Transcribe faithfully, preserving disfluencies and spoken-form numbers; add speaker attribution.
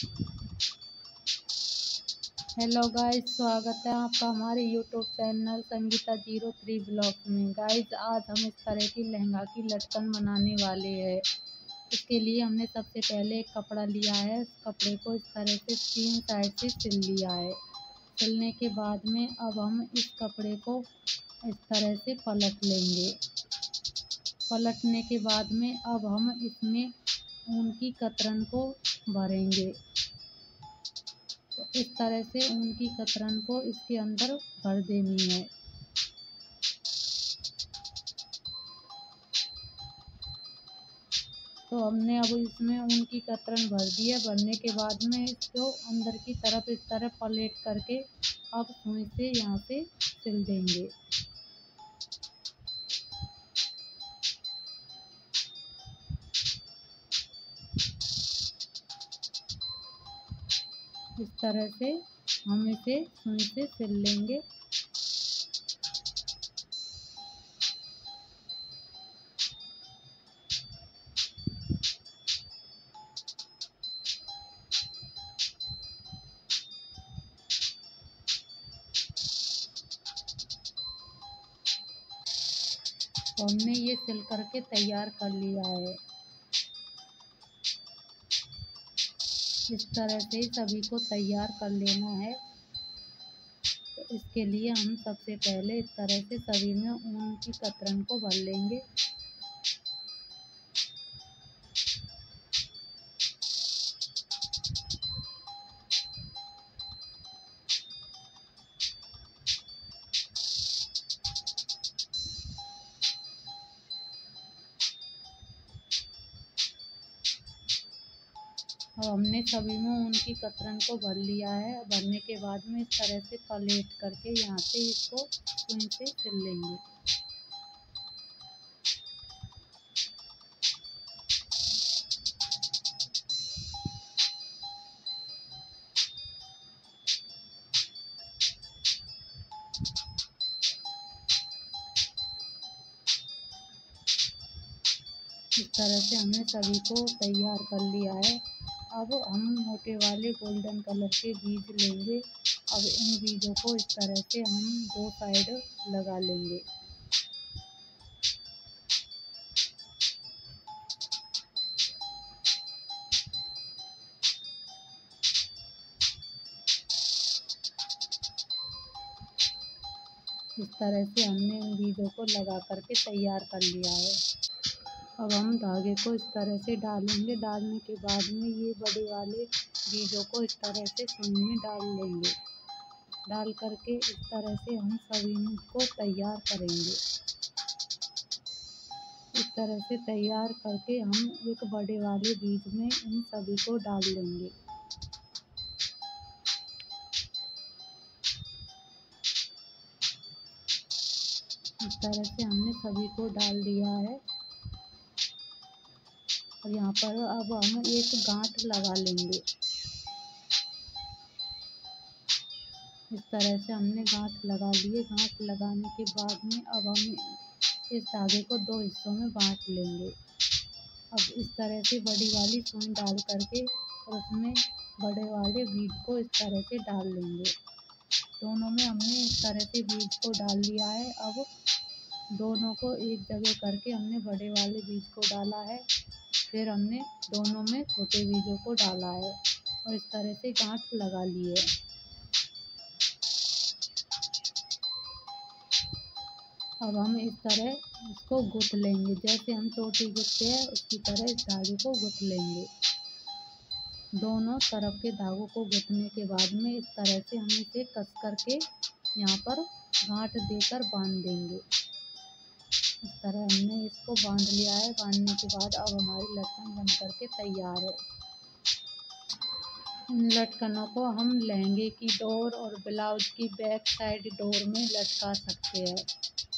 Speaker 1: Hello guys, स्वागत है आपका हमारे YouTube channel Sangeeta zero three blog में। गाइस, आज हम इस तरह की लहंगा की लटकन बनाने वाले हैं। इसके लिए हमने सबसे पहले एक कपड़ा लिया है। इस कपड़े को इस तरह से तीन साइड से सिल लिया है। सिलने के बाद में अब हम इस कपड़े को इस तरह से पलट लेंगे। पलटने के बाद में अब हम इसमें ऊन की कतरन को भरेंगे। तो इस तरह से ऊन की कतरन को इसके अंदर भर देनी है। तो हमने अब इसमें ऊन की कतरन भर दी है। भरने के बाद में इसको अंदर की तरफ इस तरह पलट करके अब सुई से यहाँ से सिल देंगे। इस तरह से हम इसे सुई से सिल लेंगे। हमने ये सिल करके तैयार कर लिया है। इस तरह से सभी को तैयार कर लेना है। तो इसके लिए हम सबसे पहले इस तरह से सभी में ऊन की कतरन को भर लेंगे। अब हमने सभी में ऊन की कतरन को भर लिया है। भरने के बाद में इस तरह से पलट करके यहाँ से इसको सुई से सिल लेंगे। इस तरह से हमने सभी को तैयार कर लिया है। अब हम मोटे वाले गोल्डन कलर के बीज लेंगे। अब इन बीजों को इस तरह से हम दो साइड लगा लेंगे। इस तरह से हमने इन बीजों को लगा करके तैयार कर लिया है। अब हम धागे को इस तरह से डालेंगे। डालने के बाद में ये बड़े वाले बीजों को इस तरह से सुई में डाल लेंगे। डाल करके इस तरह से हम सभी को तैयार करेंगे। इस तरह से तैयार करके हम एक बड़े वाले बीज में इन सभी को डाल लेंगे। इस तरह से हमने सभी को डाल दिया है। और यहाँ पर अब हम एक गांठ लगा लेंगे। इस तरह से हमने गांठ लगा लिए। गांठ लगाने के बाद में अब हम इस धागे को दो हिस्सों में बांट लेंगे। अब इस तरह से बड़ी वाली सुई डाल करके और उसमें बड़े वाले बीज को इस तरह से डाल लेंगे। दोनों में हमने इस तरह से बीज को डाल लिया है। अब दोनों को एक जगह करके हमने बड़े वाले बीज को डाला है। फिर हमने दोनों में छोटे बीजों को डाला है और इस तरह से गांठ लगा ली है। अब हम इस तरह इसको गुथ लेंगे। जैसे हम चोटी गुथते हैं उसी तरह इस धागे को गुथ लेंगे। दोनों तरफ के धागों को गुथने के बाद में इस तरह से हम इसे कस करके यहाँ पर गांठ देकर बांध देंगे। इस तरह हमने इसको बांध लिया है। बांधने के बाद अब हमारी लटकन बन करके तैयार है। इन लटकनों को हम लहंगे की डोर और ब्लाउज की बैक साइड डोर में लटका सकते हैं।